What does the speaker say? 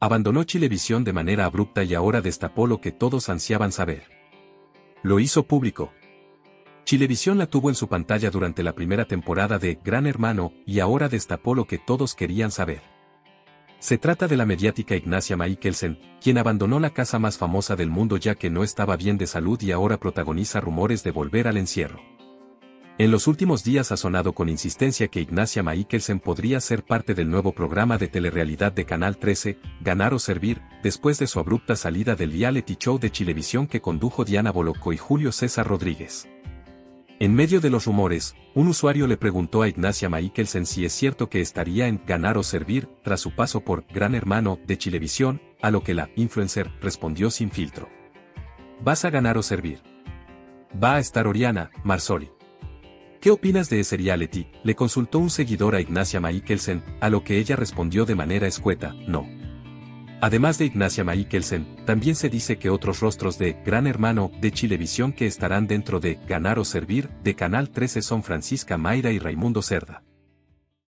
Abandonó Chilevisión de manera abrupta y ahora destapó lo que todos ansiaban saber. Lo hizo público. Chilevisión la tuvo en su pantalla durante la primera temporada de Gran Hermano y ahora destapó lo que todos querían saber. Se trata de la mediática Ignacia Maikelsen, quien abandonó la casa más famosa del mundo ya que no estaba bien de salud y ahora protagoniza rumores de volver al encierro. En los últimos días ha sonado con insistencia que Ignacia Maikelsen podría ser parte del nuevo programa de telerrealidad de Canal 13, Ganar o Servir, después de su abrupta salida del reality show de Chilevisión que condujo Diana Bolocco y Julio César Rodríguez. En medio de los rumores, un usuario le preguntó a Ignacia Maikelsen si es cierto que estaría en Ganar o Servir tras su paso por Gran Hermano de Chilevisión, a lo que la influencer respondió sin filtro. ¿Vas a ganar o servir? ¿Va a estar Oriana Marsoli? ¿Qué opinas de ese reality?, le consultó un seguidor a Ignacia Maikelsen, a lo que ella respondió de manera escueta, no. Además de Ignacia Maikelsen, también se dice que otros rostros de Gran Hermano de Chilevisión que estarán dentro de Ganar o Servir de Canal 13 son Francisca Mayra y Raimundo Cerda.